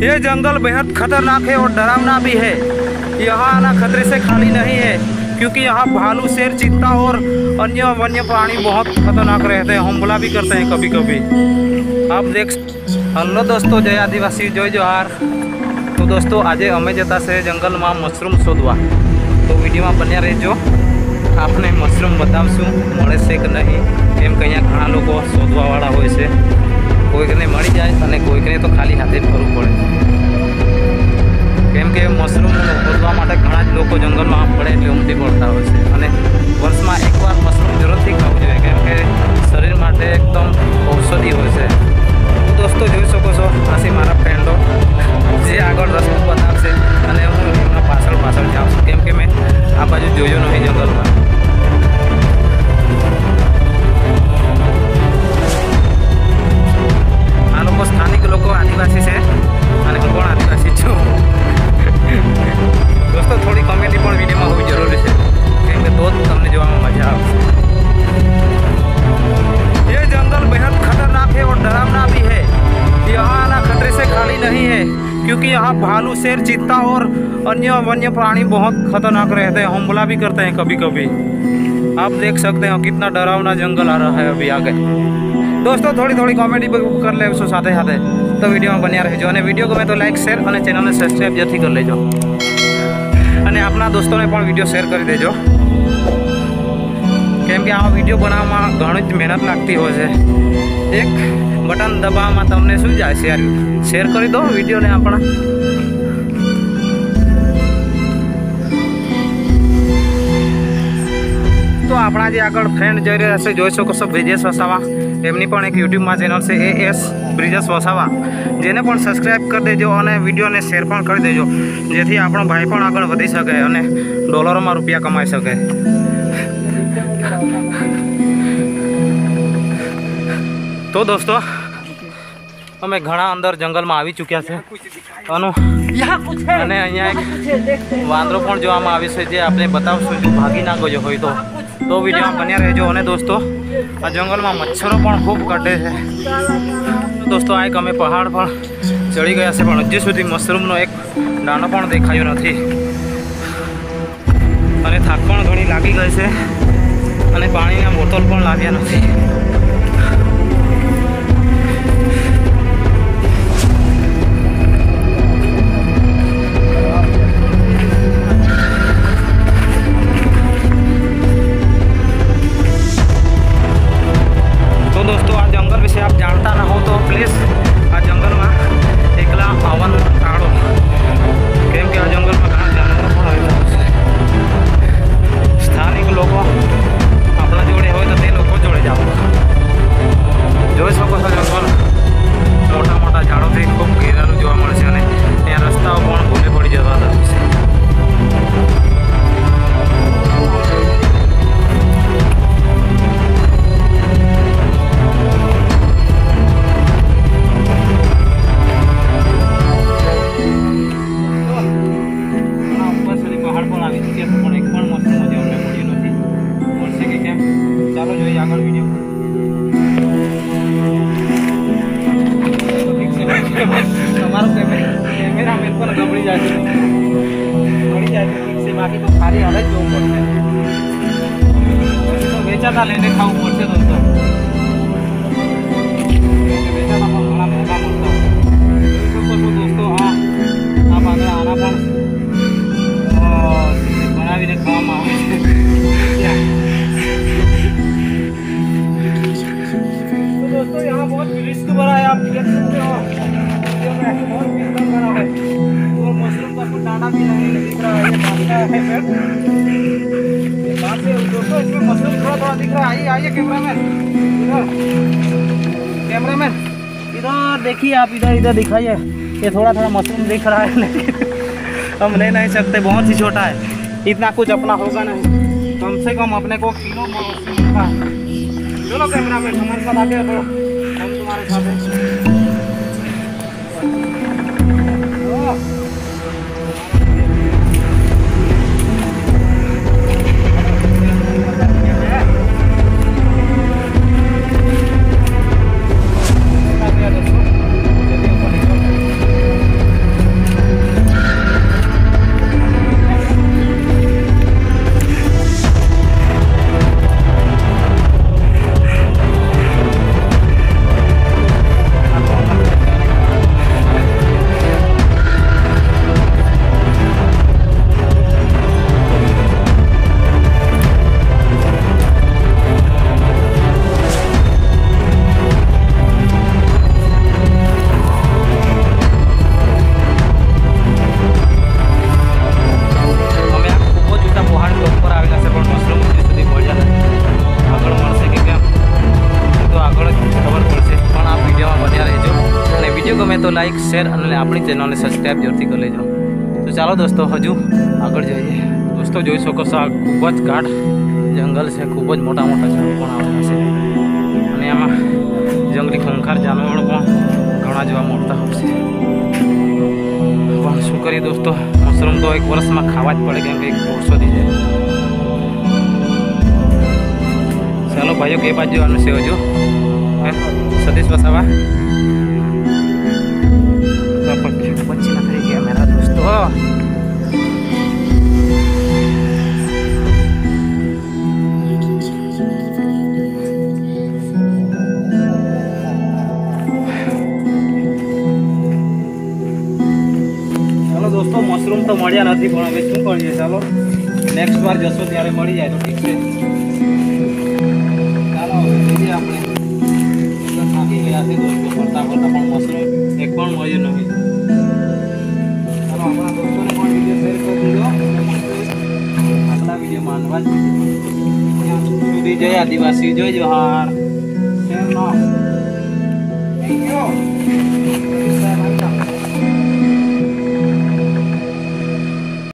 ये जंगल बेहद खतरनाक है और डरावना भी है। यहाँ आना खतरे से खाली नहीं है, क्योंकि यहाँ भालू, शेर, चीता और अन्य वन्य प्राणी बहुत खतरनाक रहते हैं, हमला भी करते हैं कभी कभी। आप देख। हेलो दोस्तों, जय आदिवासी, जय जोहार। तो दोस्तों आज अमे जता से जंगल में मशरूम शोधवा, तो वीडियो में बन्या रहो। आपने मशरूम बतावशू मळे से कि नहीं, केम के अहींया घणा लोको शोधवावाळा होय छे। कोईकने मळी जाए अने कोईकने तो खाली हाथे फरવું પડે, केम के मशरूम शोधवा माटे घणा ज लोको जंगल में पड़े એટલે ઉમટી પડતા હોય છે। અને વર્ષમાં એકવાર મશરૂમ જરૂરથી ખાવું જોઈએ, કેમ કે શરીર માટે એકદમ ઔષધિ હોય છે। તો દોસ્તો જોઈ શકો છો, આસી મારા ફ્રેન્ડો જે આગળ રસ્તો બતાવશે અને હું એમના પાછળ પાછળ જાઉં છું, કેમ કે મેં આ બાજુ જોયો નહીં જંગલમાં। આ લોકો સ્થાનિક લોકો આદિવાસી છે અને હું પણ આદિવાસી છું। दोस्तों थोड़ी कॉमेडी पण वीडियो में होवी जरूरी है, केम के तो तमने जोवामां मजा आवशे। ये जंगल बेहद खतरनाक है और डरावना भी है। यहाँ आना खतरे से खाली नहीं है, क्योंकि यहाँ भालू, शेर, चीता और अन्य वन्य प्राणी बहुत खतरनाक रहते हैं, हमला भी करते हैं कभी कभी। आप देख सकते हैं कितना डरावना जंगल आ रहा है अभी आगे। दोस्तों थोड़ी थोड़ी कॉमेडी कर ले साथे साथे, तो वीडियो में बन्या रहो। और वीडियो गमे तो लाइक, शेर और चैनल ने सब्सक्राइब जल्दी कर लेजो, અને આપણા દોસ્તોને પણ વિડીયો શેર કરી દેજો, કેમ કે આ વિડીયો બનાવવામાં ઘણી જ મહેનત લાગતી હોય છે। એક બટન દબાવવામાં તમને શું જાય, શેર કરી દો વિડીયોને આપણા। તો આપણા જે આગળ ફ્રેન્ડ જઈ રહ્યા છે, જોઈ શકો છો બ્રિજેશ વસાવા, એમની પણ એક યુટ્યુબમાં ચેનલ છે AS બ્રિજેશ વસાવા, જેને પણ સબસ્ક્રાઈબ કરી દેજો અને વિડીયોને શેર પણ કરી દેજો, જેથી આપણો ભાઈ પણ આગળ વધી શકે અને ડોલરોમાં રૂપિયા કમાઈ શકે। તો દોસ્તો અમે ઘણા અંદર જંગલમાં આવી ચૂક્યા છે અને અહીંયા એક વાંદરો પણ જોવામાં આવે છે, જે આપણે બતાવશું જો ભાગી ના ગયો હોય તો વિડીયોમાં બન્યા રહેજો। અને દોસ્તો આ જંગલમાં મચ્છરો પણ ખૂબ કટે છે। તો દોસ્તો આ એક અમે પહાડ પર ચડી ગયા છે, પણ હજી સુધી મશરૂમનો એક દાણો પણ દેખાયો નથી અને થાક પણ ઘણી લાગી ગઈ છે અને પાણીના બોટલ પણ લાવ્યા નથી। आप जानता ना हो तो प्लीज़ आ जंगल में एकला आवन टाड़ो, केम के आ जंगल में घना जानवर पण आवेला छे। स्थानिक लोग अपना जोड़े हो तो ते लोग जोड़े जाओ। जोई शको छो जंगल मोटा मोटा झाड़ोथी खूब घेरालू जोवा मळे छे, अने त्यां रस्ताओ पण भूले पड़ी जता होय छे। ચાલો જોઈએ આગળ વિડીયો। તમારો કેમેરામેન પણ ગબડી જાય છે, બાકી તો ખાલી હાલ જ જોવું પડશે, તો વેચાતા લઈને ખાવું પડશે દોસ્તો। વેચાતા પણ ઘણા મહેંગા મળતા દોસ્તો। આ ભાગલા આના પણ બનાવીને ખાવામાં આવે છે। दोस्तों यहाँ बहुत रिस्क भरा है, आप देख सकते हो बहुत रिस्क भरा है और मशरूम का कुछ दाना भी नहीं दिख रहा है, ये बांधता है पेड़। दोस्तों इसमें मशरूम थोड़ा थोड़ा दिख रहा है। आइए कैमरामैन, इधर देखिए आप, इधर दिखाइए, ये थोड़ा थोड़ा मशरूम दिख रहा है, लेकिन हम ले नहीं सकते, बहुत ही छोटा है, इतना कुछ अपना होगा नहीं, कम से कम अपने को किलो मशरूम का। चलो कैमरामैन हमारे साथ आगे, तो हम तुम्हारे साथ हैं। અને આપણી ચેનલને સબસ્ક્રાઈબ જરૂરથી કરી લેજો। તો ચાલો દોસ્તો હજુ આગળ જઈએ। દોસ્તો જોઈ શકો છો આ ખૂબ જ ગાઢ જંગલ છે, ખૂબ જ મોટા મોટા ઝાડ પણ આવેલા છે અને આમાં જંગલી ખૂંખાર જાનવરો પણ ઘણા જોવા મળતા હોય છે। પણ શું કરીએ દોસ્તો, મશરૂમ તો એક વર્ષમાં ખાવા જ પડે કેમ કે એક વર્ષો થઈ જાય। ચાલો ભાઈઓ કે બાજુ જવાનું છે હજુ સતીશ વસાવા પછી ના થઈ ગયા મેરા દોસ્તો। दोस्तों मशरूम तो मळ्या नहीं पण हवे शुं करीए, चलो नेक्स्ट बार जशो त्यारे मळी जाए तो ठीक है। चलो हवे जईए आपणे थाकी गया छे दोस्तों फरता फरता पण मशरूम एक पण मळ्युं नहीं। चलो आपणा दोस्तों ने पण वीडियो शेर कर दीजो, अगला वीडियो में आनवा सुधी जय आदिवासी जय जोहार शेर नो थैंक यू।